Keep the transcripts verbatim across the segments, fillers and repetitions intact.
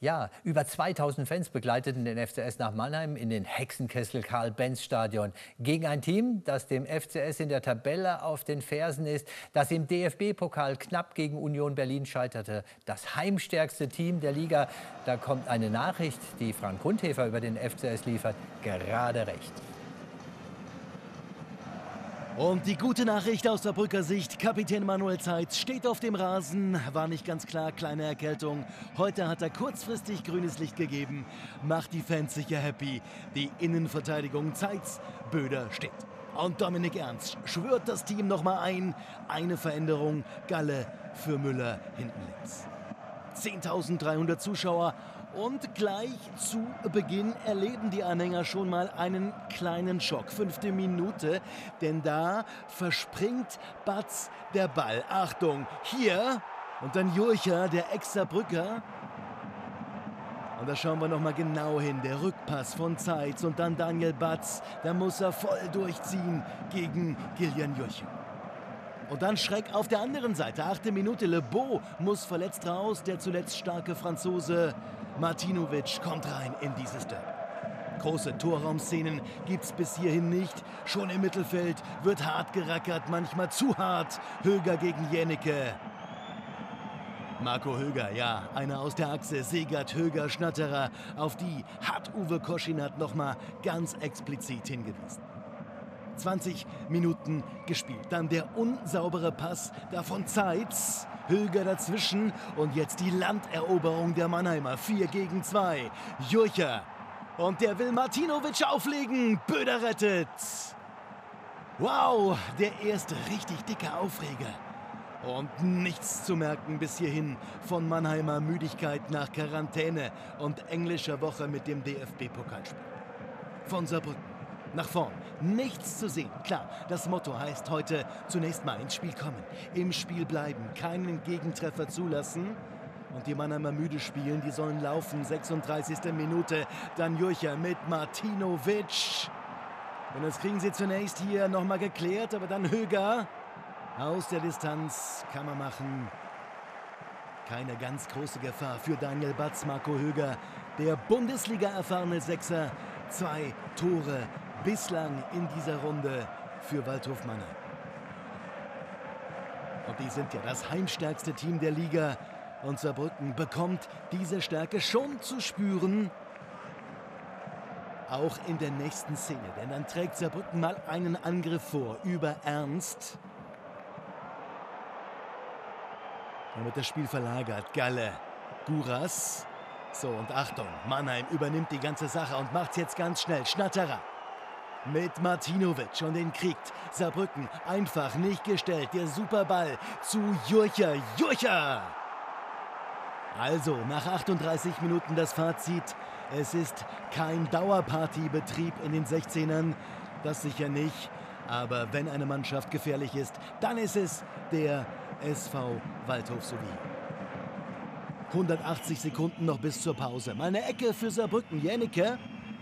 Ja, über zweitausend Fans begleiteten den F C S nach Mannheim in den Hexenkessel Karl-Benz-Stadion. Gegen ein Team, das dem F C S in der Tabelle auf den Fersen ist, das im D F B-Pokal knapp gegen Union Berlin scheiterte. Das heimstärkste Team der Liga. Da kommt eine Nachricht, die Frank Grundhäfer über den F C S liefert, gerade recht. Und die gute Nachricht aus der Brücker Sicht, Kapitän Manuel Zeitz steht auf dem Rasen, war nicht ganz klar, kleine Erkältung. Heute hat er kurzfristig grünes Licht gegeben, macht die Fans sicher happy. Die Innenverteidigung Zeitz, Böder steht. Und Dominik Ernst schwört das Team nochmal ein, eine Veränderung, Galle für Müller hinten links. zehntausenddreihundert Zuschauer. Und gleich zu Beginn erleben die Anhänger schon mal einen kleinen Schock. Fünfte Minute, denn da verspringt Batz der Ball. Achtung, hier und dann Jurcher, der Ex-Saarbrücker. Und da schauen wir noch mal genau hin. Der Rückpass von Zeitz und dann Daniel Batz. Da muss er voll durchziehen gegen Gillian Jurcher. Und dann Schreck auf der anderen Seite. Achte Minute, Le Beau muss verletzt raus. Der zuletzt starke Franzose Martinovic kommt rein in dieses Derby. Große Torraumszenen gibt's bis hierhin nicht. Schon im Mittelfeld wird hart gerackert, manchmal zu hart. Höger gegen Jennecke. Marco Höger, ja, einer aus der Achse. Segert, Höger, Schnatterer. Auf die hat Uwe Koschinat nochmal ganz explizit hingewiesen. zwanzig Minuten gespielt. Dann der unsaubere Pass da von Zeitz. Höger dazwischen und jetzt die Landeroberung der Mannheimer. vier gegen zwei. Jurcher. Und der will Martinovic auflegen. Böder rettet. Wow, der erste richtig dicke Aufreger. Und nichts zu merken bis hierhin von Mannheimer Müdigkeit nach Quarantäne und englischer Woche mit dem D F B-Pokalspiel. Von Saarbrücken nach vorn, nichts zu sehen. Klar, das Motto heißt heute zunächst mal ins Spiel kommen, im Spiel bleiben, keinen Gegentreffer zulassen. Und die Mannheimer müde spielen, die sollen laufen. sechsunddreißigste Minute, dann Jurcher mit Martinovic. Und das kriegen sie zunächst hier nochmal geklärt, aber dann Höger. Aus der Distanz kann man machen. Keine ganz große Gefahr für Daniel Batz, Marco Höger, der Bundesliga-erfahrene Sechser. Zwei Tore bislang in dieser Runde für Waldhof Mannheim. Und die sind ja das heimstärkste Team der Liga. Und Saarbrücken bekommt diese Stärke schon zu spüren. Auch in der nächsten Szene. Denn dann trägt Saarbrücken mal einen Angriff vor über Ernst. Dann wird das Spiel verlagert. Galle, Guras. So, und Achtung, Mannheim übernimmt die ganze Sache und macht's jetzt ganz schnell. Schnatterer mit Martinovic und den kriegt Saarbrücken einfach nicht gestellt. Der Superball zu Jurcher. Jurcher! Also, nach achtunddreißig Minuten das Fazit. Es ist kein Dauerpartybetrieb in den sechzehnern. Das sicher nicht. Aber wenn eine Mannschaft gefährlich ist, dann ist es der S V Waldhof Sowie. hundertachtzig Sekunden noch bis zur Pause. Mal eine Ecke für Saarbrücken. Jennecke.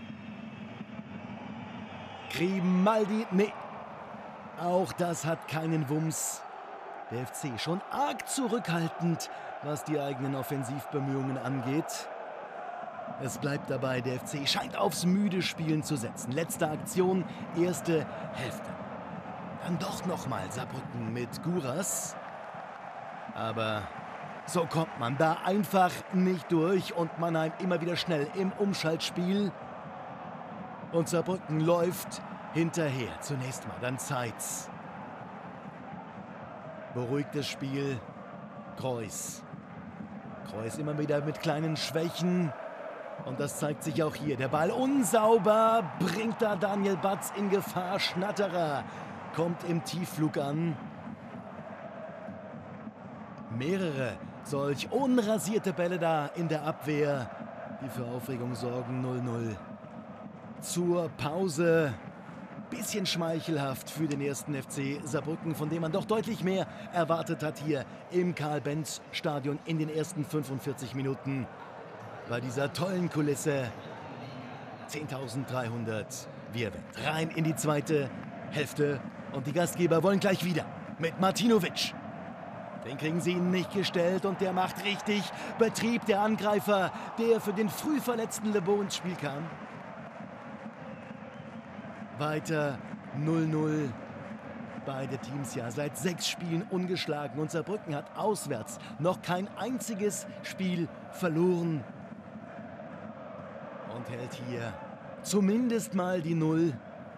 Grimaldi. Nee. Auch das hat keinen Wumms. Der F C schon arg zurückhaltend, was die eigenen Offensivbemühungen angeht. Es bleibt dabei, der F C scheint aufs müde Spielen zu setzen. Letzte Aktion, erste Hälfte. Dann doch nochmal Saarbrücken mit Guras. Aber so kommt man da einfach nicht durch und Mannheim immer wieder schnell im Umschaltspiel. Und Saarbrücken läuft hinterher. Zunächst mal, dann Zeitz. Beruhigtes Spiel. Kreuz. Kreuz immer wieder mit kleinen Schwächen. Und das zeigt sich auch hier. Der Ball unsauber. Bringt da Daniel Batz in Gefahr. Schnatterer kommt im Tiefflug an. Mehrere solch unrasierte Bälle da in der Abwehr, die für Aufregung sorgen. null null. Zur Pause. Bisschen schmeichelhaft für den ersten F C Saarbrücken, von dem man doch deutlich mehr erwartet hat hier im Karl-Benz-Stadion in den ersten fünfundvierzig Minuten. Bei dieser tollen Kulisse. zehntausenddreihundert. Wir rein in die zweite Hälfte. Und die Gastgeber wollen gleich wieder mit Martinovic. Den kriegen sie nicht gestellt und der macht richtig Betrieb, der Angreifer, der für den früh verletzten Le Beau ins Spiel kam. Weiter null null. Beide Teams ja seit sechs Spielen ungeschlagen. Und Saarbrücken hat auswärts noch kein einziges Spiel verloren. Und hält hier zumindest mal die Null.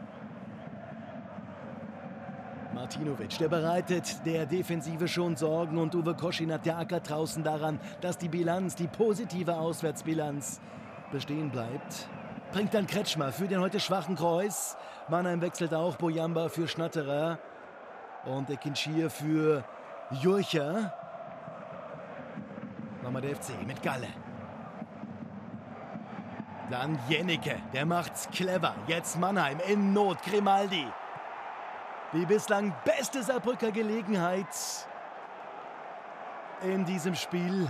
Martinovic, der bereitet der Defensive schon Sorgen. Und Uwe Koschinat, der ackert draußen daran, dass die Bilanz, die positive Auswärtsbilanz bestehen bleibt. Bringt dann Kretschmer für den heute schwachen Kreuz. Mannheim wechselt auch Bojamba für Schnatterer. Und Ekinschir für Jurcher. Nochmal der F C mit Galle. Dann Jennecke, der macht's clever. Jetzt Mannheim in Not, Grimaldi. Die bislang beste Saarbrücker Gelegenheit in diesem Spiel.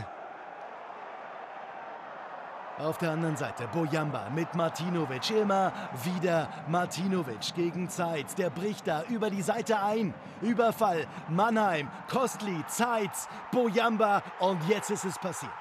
Auf der anderen Seite Bojamba mit Martinovic. Immer wieder Martinovic gegen Zeitz. Der bricht da über die Seite ein. Überfall. Mannheim, Kostli, Zeitz, Bojamba. Und jetzt ist es passiert.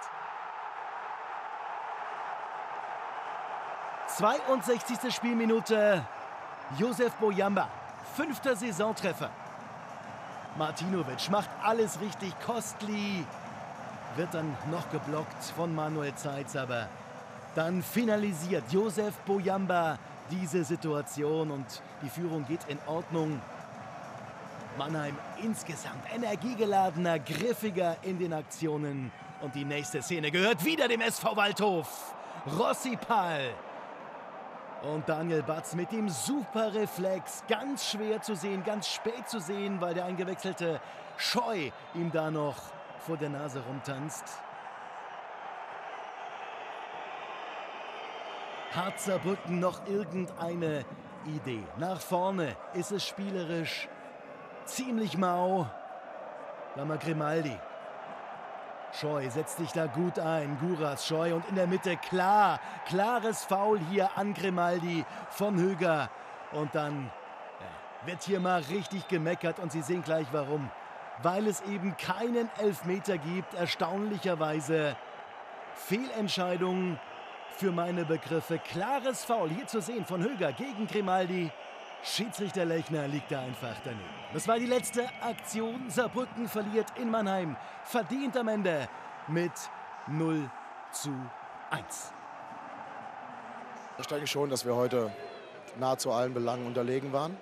zweiundsechzigste Spielminute. Josef Bojamba. Fünfter Saisontreffer. Martinovic macht alles richtig. Kostli wird dann noch geblockt von Manuel Zeitz, aber dann finalisiert Josef Bojamba diese Situation und die Führung geht in Ordnung. Mannheim insgesamt energiegeladener, griffiger in den Aktionen. Und die nächste Szene gehört wieder dem S V Waldhof. Rossipal. Und Daniel Batz mit dem super Reflex. Ganz schwer zu sehen, ganz spät zu sehen, weil der eingewechselte Scheu ihm da noch vor der Nase rumtanzt. Hat Saarbrücken noch irgendeine Idee? Nach vorne ist es spielerisch ziemlich mau. Lama Grimaldi. Scheu setzt sich da gut ein. Guras, Scheu und in der Mitte klar. Klares Foul hier an Grimaldi von Höger. Und dann ja, wird hier mal richtig gemeckert und Sie sehen gleich warum. Weil es eben keinen Elfmeter gibt. Erstaunlicherweise Fehlentscheidung für meine Begriffe. Klares Foul hier zu sehen von Höger gegen Grimaldi. Schiedsrichter Lechner liegt da einfach daneben. Das war die letzte Aktion. Saarbrücken verliert in Mannheim. Verdient am Ende mit null zu eins. Ich denke schon, dass wir heute nahezu allen Belangen unterlegen waren.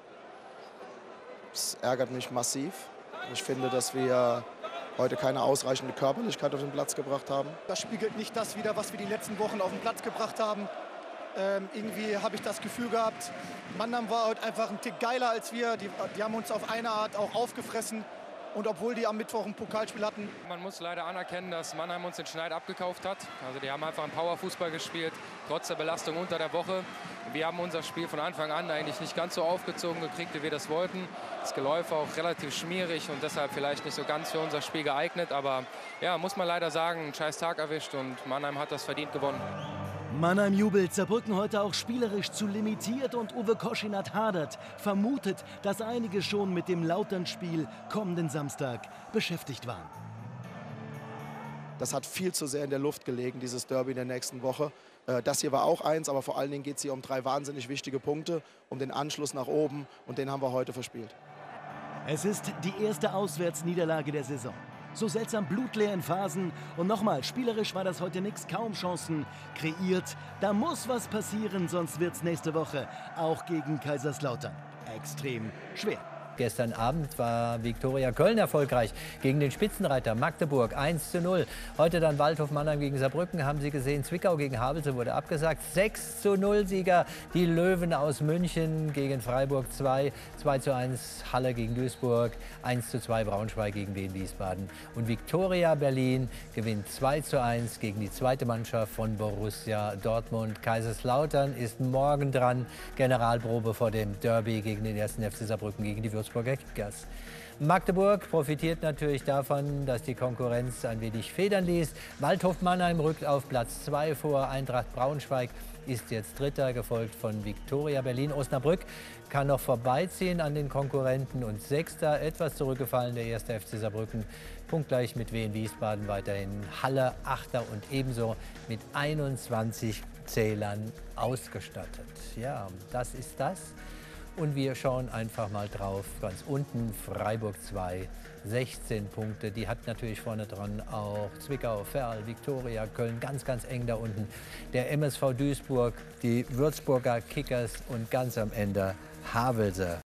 Das ärgert mich massiv. Ich finde, dass wir heute keine ausreichende Körperlichkeit auf den Platz gebracht haben. Das spiegelt nicht das wider, was wir die letzten Wochen auf den Platz gebracht haben. Ähm, irgendwie habe ich das Gefühl gehabt, Mannheim war heute einfach ein Tick geiler als wir. Die, die haben uns auf eine Art auch aufgefressen. Und obwohl die am Mittwoch ein Pokalspiel hatten. Man muss leider anerkennen, dass Mannheim uns den Schneid abgekauft hat. Also die haben einfach einen Powerfußball gespielt, trotz der Belastung unter der Woche. Wir haben unser Spiel von Anfang an eigentlich nicht ganz so aufgezogen gekriegt, wie wir das wollten. Das Geläuf war auch relativ schmierig und deshalb vielleicht nicht so ganz für unser Spiel geeignet. Aber ja, muss man leider sagen, einen scheiß Tag erwischt und Mannheim hat das verdient gewonnen. Mannheim jubelt, Saarbrücken heute auch spielerisch zu limitiert und Uwe Koschinat hadert, vermutet, dass einige schon mit dem Lautern-Spiel kommenden Samstag beschäftigt waren. Das hat viel zu sehr in der Luft gelegen, dieses Derby in der nächsten Woche. Das hier war auch eins, aber vor allen Dingen geht es hier um drei wahnsinnig wichtige Punkte, um den Anschluss nach oben und den haben wir heute verspielt. Es ist die erste Auswärtsniederlage der Saison. So seltsam blutleer in Phasen. Und nochmal, spielerisch war das heute nichts, kaum Chancen kreiert. Da muss was passieren, sonst wird es nächste Woche auch gegen Kaiserslautern extrem schwer. Gestern Abend war Viktoria Köln erfolgreich gegen den Spitzenreiter Magdeburg eins zu null. Heute dann Waldhof Mannheim gegen Saarbrücken, haben Sie gesehen. Zwickau gegen Havelse wurde abgesagt. sechs zu null Sieger. Die Löwen aus München gegen Freiburg zwei. zwei zu eins Halle gegen Duisburg. eins zu zwei Braunschweig gegen Wien Wiesbaden. Und Viktoria Berlin gewinnt zwei zu eins gegen die zweite Mannschaft von Borussia Dortmund. Kaiserslautern ist morgen dran. Generalprobe vor dem Derby gegen den ersten F C Saarbrücken gegen die Würzburg. Wolfsburger Kickers. Magdeburg profitiert natürlich davon, dass die Konkurrenz ein wenig federn ließ. Waldhof Mannheim rückt auf Platz zwei vor. Eintracht Braunschweig ist jetzt Dritter, gefolgt von Viktoria Berlin. Osnabrück kann noch vorbeiziehen an den Konkurrenten und Sechster. Etwas zurückgefallen der erste F C Saarbrücken. Punktgleich mit Wien Wiesbaden, weiterhin Halle Achter und ebenso mit einundzwanzig Zählern ausgestattet. Ja, das ist das. Und wir schauen einfach mal drauf. Ganz unten Freiburg zwei, sechzehn Punkte. Die hat natürlich vorne dran auch Zwickau, Verl, Viktoria, Köln. Ganz, ganz eng da unten. Der M S V Duisburg, die Würzburger Kickers und ganz am Ende Havelse.